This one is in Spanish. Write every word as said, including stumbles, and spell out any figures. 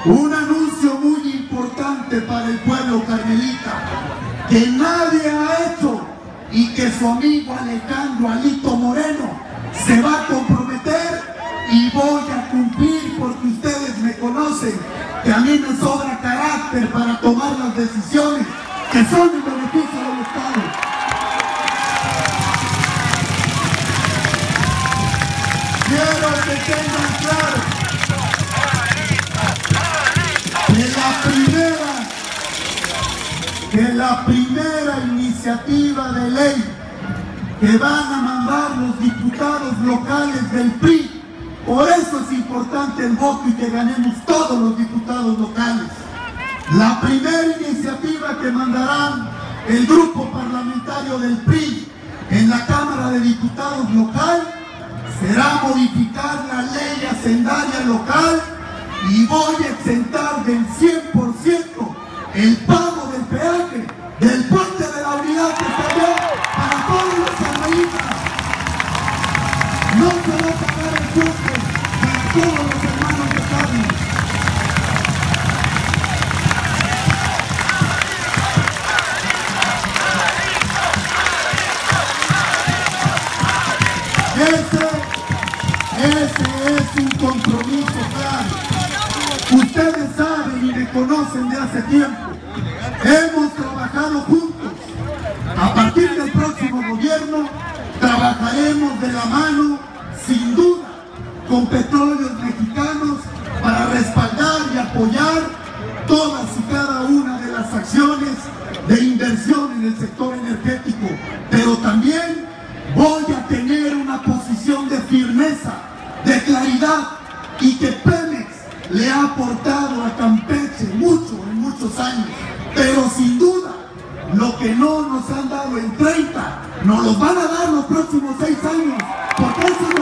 Un anuncio muy importante para el pueblo carmelita, que nadie ha hecho y que su amigo Alejandro Alito Moreno se va a comprometer y voy a cumplir, porque ustedes me conocen, que a mí me sobra carácter para tomar las decisiones que son en beneficio del Estado. Quiero que tengan claro que la primera, que la primera iniciativa de ley que van a mandar los diputados locales del P R I, por eso es importante el voto y que ganemos todos los diputados locales. La primera iniciativa que mandarán el grupo parlamentario del P R I en la Cámara de Diputados local será modificar la ley hacendaria local y voy a exentar del cien por ciento el pago del peaje del puente de la Unidad que está allá para todos los carmelitas. No se va a pagar el puente para todos los hermanos de Carmen. Ese, ese es un compromiso claro. Ustedes saben y me conocen de hace tiempo. Hemos trabajado juntos. A partir del próximo gobierno trabajaremos de la mano, sin duda, con Petróleos Mexicanos para respaldar y apoyar todas y cada una de las acciones de inversión en el sector energético. Pero también voy a tener una posición de firmeza, de claridad, y que Pemex le ha aportado a Campeche mucho en muchos años. Pero sin duda, lo que no nos han dado en treinta, nos los van a dar los próximos seis años, porque eso es